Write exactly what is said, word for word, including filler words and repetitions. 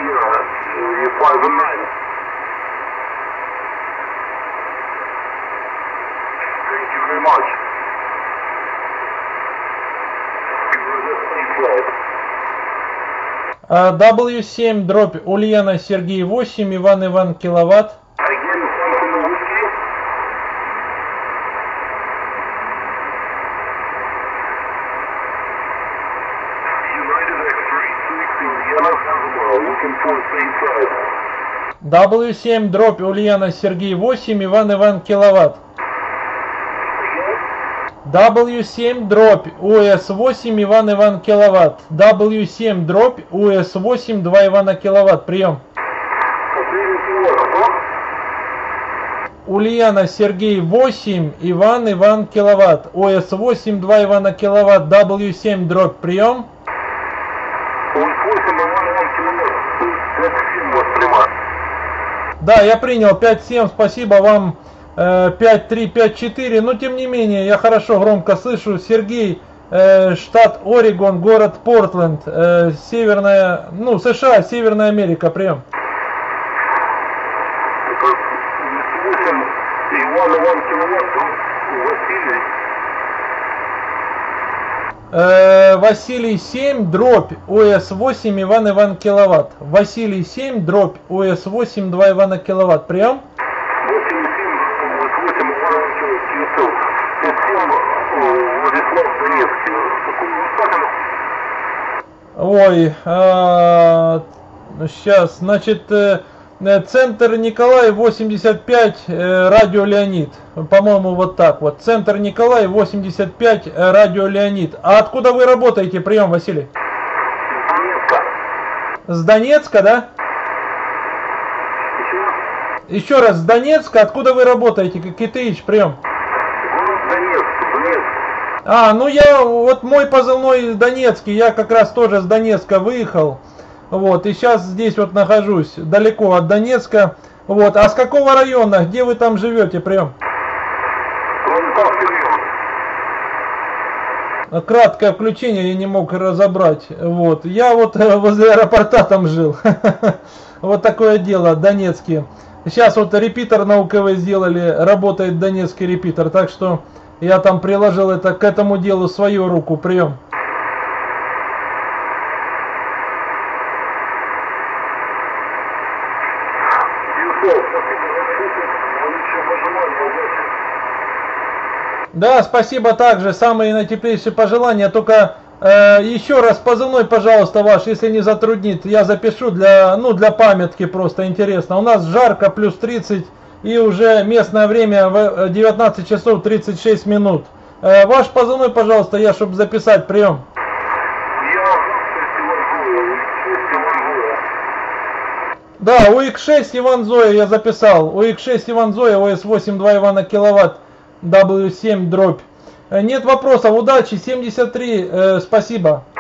Sierra, you five and nine. Thank you very much. дабл ю семь дробь Ульяна Сергей восемь, Иван Иван киловатт. дабл ю семь дробь Ульяна Сергей восемь, Иван Иван киловатт. дабл ю семь дробь У С восемь, Иван Иван киловатт. дабл ю семь дробь У С восемь, два Ивана киловатт. Прием. Ульяна Сергей восемь, Иван Иван киловатт. У С восемь, два Ивана киловатт. дабл ю семь дробь. Прием. Да, я принял пять семь, спасибо вам. пять три пять четыре, но тем не менее я хорошо громко слышу. Сергей, э, штат Орегон, город Портленд, э, северная, ну США, Северная Америка, прием. Э, Василий семь дробь У С восемь, Иван Иван киловатт. Василий семь дробь У С восемь, два Ивана киловатт, прием. Ой, а, сейчас, значит, э, центр Николай восемьдесят пять, э, радио Леонид. По-моему, вот так вот. Центр Николай восемьдесят пять, э, радио Леонид. А откуда вы работаете? Прием, Василий. С Донецка, да? Еще раз, с Донецка. Откуда вы работаете? Китыич, прием. А, ну я, вот мой позывной Донецкий, я как раз тоже с Донецка выехал, вот, и сейчас здесь вот нахожусь, далеко от Донецка, вот, а с какого района, где вы там живете, прием? Краткое включение, я не мог разобрать, вот, я вот возле аэропорта там жил, вот такое дело, Донецкий, сейчас вот репитер на У К В сделали, работает донецкий репитер, так что... Я там приложил это к этому делу свою руку. Прием. Да, спасибо также. Самые наитеплейшие пожелания. Только э, еще раз позывной, пожалуйста, ваш, если не затруднит. Я запишу для, ну, для памятки, просто интересно. У нас жарко, плюс тридцать. И уже местное время в девятнадцать часов тридцать шесть минут. Э, ваш позывной, пожалуйста, я, чтобы записать, прием. Да, У Х шесть Иван Зоя я записал. У Х шесть Иван Зоя, У С восемь, два Ивана киловатт, дабл ю семь дробь. Э, нет вопросов, удачи, семьдесят три, э, спасибо.